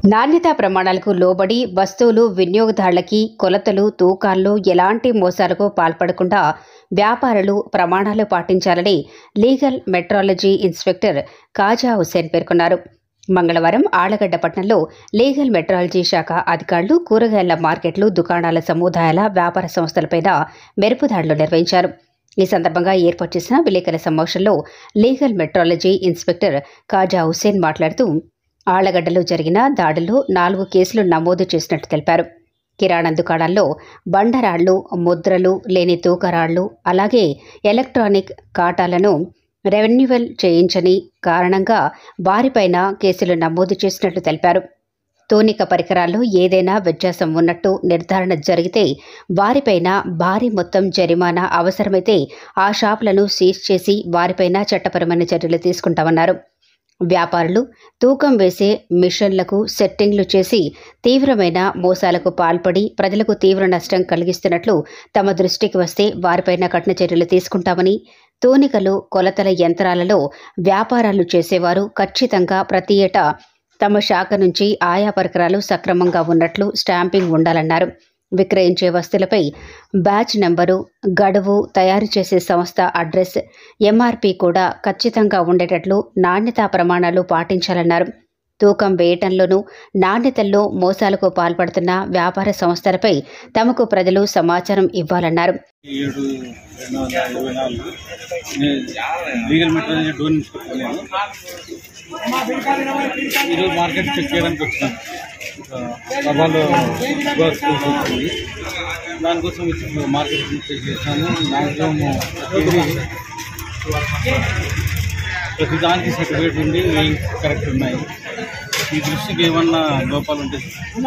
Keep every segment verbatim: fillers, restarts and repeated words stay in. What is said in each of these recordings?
నాణ్యతా ప్రమాణాలకు లోబడి వస్తువులు వినియోగదారులకి కొలతలు తూకాల్లో ఎలాంటి మోసాలకు పాల్పడకుండా వ్యాపారులు ప్రమాణాలు పాటించాలని legal metrology inspector Khaja Hussain పేర్కొన్నారు. మంగళవారం ఆళ్లగడ్డ పట్టణంలో లీగల్ మెట్రాలజీ శాఖ అధికారులు కూరగాయల మార్కెట్లు, దుకాణాల సముదాయాల వ్యాపార సంస్థలపైన మెరుపు దాడులు నిర్వహించారు. ఈ సందర్భంగా ఏర్పాటు చేసిన విలేకరుల సమావేశంలో legal metrology inspector Khaja Hussain మాట్లాడుతూ ఆళ్లగడ్డలో జరిగిన దాడుల్లో నాలుగు కేసులు నమోదు చేసినట్టు తెలిపారు. కిరాణా దుకాణాల్లో బండరాళ్లు, ముద్రలు లేని తూకరాళ్లు, అలాగే ఎలక్ట్రానిక్ కాటాలను రెన్యువల్ చేయించని కారణంగా వారిపైన కేసులు నమోదు చేసినట్లు తెలిపారు. తూనిక పరికరాల్లో ఏదైనా వ్యత్యాసం ఉన్నట్టు నిర్ధారణ జరిగితే వారిపైన భారీ మొత్తం జరిమానా అవసరమైతే ఆ షాపులను సీజ్ చేసి వారిపైన చట్టపరమైన చర్యలు తీసుకుంటామన్నారు. వ్యాపారులు తూకం వేసే మిషన్లకు సెట్టింగ్లు చేసి తీవ్రమైన మోసాలకు పాల్పడి ప్రజలకు తీవ్ర నష్టం కలిగిస్తున్నట్లు తమ దృష్టికి వస్తే వారిపైన కఠిన చర్యలు తీసుకుంటామని, తూనికలు, కొలతల యంత్రాలలో వ్యాపారాలు చేసేవారు ఖచ్చితంగా ప్రతి ఏటా తమ శాఖ నుంచి ఆయా పరికరాలు సక్రమంగా ఉన్నట్లు స్టాంపింగ్ ఉండాలన్నారు. విక్రయించే వస్తువులపై బ్యాచ్ నెంబరు, గడువు, తయారు చేసే సంస్థ అడ్రస్, ఎంఆర్పి కూడా ఖచ్చితంగా ఉండేటట్లు నాణ్యతా ప్రమాణాలు పాటించాలన్నారు. తూకం వేయటంలోనూ నాణ్యతల్లో మోసాలకు పాల్పడుతున్న వ్యాపార సంస్థలపై తమకు ప్రజలు సమాచారం ఇవ్వాలన్నారు. ఈరోజు మార్కెట్ చెక్ చేయడానికి వచ్చినాం. సభలో దానికోసం మార్కెట్ చెక్ చేశాను. దాంట్లో ప్రతి దానికి సర్టిఫికేట్ ఉంది, కరెక్ట్ ఉన్నాయి. ఈ దృష్టికి ఏమన్నా లోపాలు ఉంటే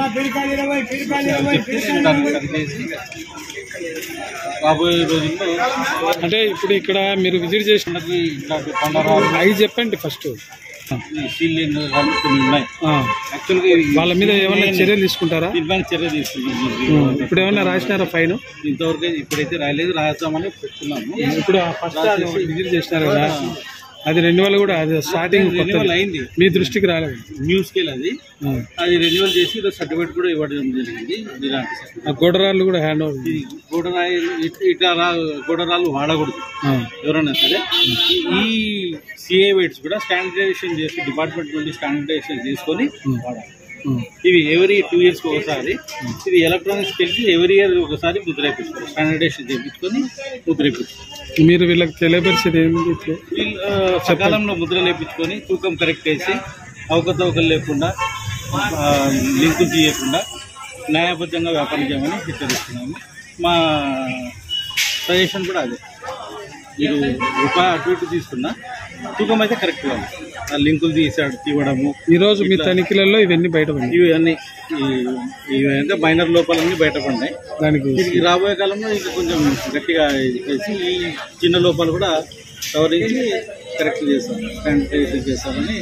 సరిచేసి రాబోయే రోజుల్లో, అంటే ఇప్పుడు ఇక్కడ మీరు విజిట్ చేసినది ఇట్లాంటి పండరాలు అవి చెప్పండి. ఫస్ట్ సీల్ కొన్ని ఉన్నాయి. యాక్చువల్గా వాళ్ళ మీద ఏమైనా చర్యలు తీసుకుంటారా? దీనిపైన చర్య తీసుకుంటాం. ఇప్పుడు ఏమైనా రాసినారా ఫైన్? ఇంతవరకు ఇప్పుడైతే రాయలేదు, రాస్తామని పెట్టుకున్నాము. ఇప్పుడు ఫస్ట్ విజిట్ చేసినారు కదా, అది రెన్యువల్ కూడా అది స్టార్టింగ్ రెన్యువల్ అయింది, మీ దృష్టికి రాలేదు. న్యూస్ కి అది అది రెన్యువల్ చేసి సర్టిఫికేట్ కూడా ఇవ్వడం జరిగింది. ఇలాంటి గోడరాళ్ళు కూడా హ్యాండ్ ఓవర్. గోడరాయిలు ఇట్లా గోడరాళ్ళు వాడకూడదు ఎవరైనా సరే. ఈ సిఏ వెయిట్స్ కూడా స్టాండర్డైజేషన్ చేసి డిపార్ట్మెంట్ నుండి స్టాండర్డైజేషన్ చేసుకొని వాడాలి. ఇవి ఎవరీ టూ ఇయర్స్ ఒకసారి, ఇది ఎలక్ట్రానిక్స్ వెళ్ళి ఎవరీ ఇయర్ ఒకసారి ముద్ర వేయించుకోవాలి. స్టాండర్డైజేషన్ చేయించుకొని ముద్ర వేయించుకోవాలి. మీరు వీళ్ళకి తెలియపరిచేది ఏమిటి? వీళ్ళు సకాలంలో ముద్ర లేపించుకొని తూకం కరెక్ట్ వేసి అవకతవకలు లేకుండా, లింకులు తీయకుండా న్యాయబద్ధంగా వ్యాపారం చేయమని హెచ్చరిస్తున్నాము. మా సజెషన్ కూడా అదే, మీరు రూపాయి అటు ఇటు తీసుకున్నా తూకం అయితే కరెక్ట్ కావాలి. ఆ లింకులు తీసాడు తీయడము. ఈరోజు మీ తనిఖీలలో ఇవన్నీ బయటపడినాయి. ఇవన్నీ ఇవన్నీ మైనర్ లోపాలన్నీ బయటపడినాయి. దానికి రాబోయే కాలంలో ఇంకా కొంచెం గట్టిగా చేసి ఈ చిన్న లోపాలు కూడా సవరించి కరెక్ట్ చేస్తాం, శానిటైజేషన్ చేస్తామని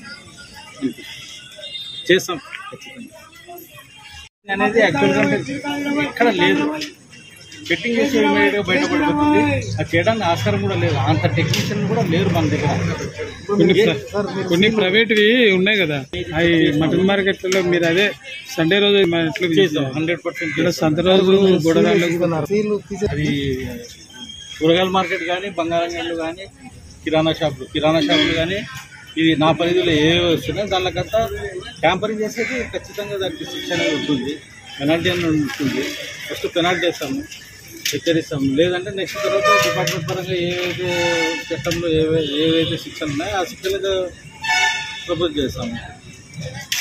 చేస్తాం ఖచ్చితంగా. అనేది యాక్చువల్గా ఎక్కడ లేదు, సెట్టింగ్ చేసి ఇమీడియట్గా బయటపడిపోతుంది. అది చేయడానికి ఆస్కారం కూడా లేదు, అంత టెక్నీషియన్ కూడా లేరు మన దగ్గర. కొన్ని ప్రైవేట్వి ఉన్నాయి కదా, అవి మటన్ మార్కెట్లలో మీరు అదే సండే రోజు చేస్తాం హండ్రెడ్ పర్సెంట్. సంత రోజు గొడవలు కూడా అది కూరగాయల మార్కెట్ కానీ, బంగారం గంటలు కానీ, కిరాణా షాపులు కిరాణా షాపులు కానీ ఇది నా పరిధిలో ఏవే వస్తున్నాయి. దానికంతా ట్యాంపరింగ్ చేసేది ఖచ్చితంగా దానికి శిక్ష అనేది ఉంటుంది, పెనాల్టీ అనేది ఉంటుంది. ఫస్ట్ పెనాల్టీ చేస్తాము, హెచ్చరిస్తాము. లేదంటే నెక్స్ట్ తర్వాత డిపార్ట్మెంట్ పరంగా ఏవైతే చట్టంలో ఏవై ఏవైతే శిక్షలు ఉన్నాయో ఆ శిక్షలకు ప్రపోజ్ చేస్తాము.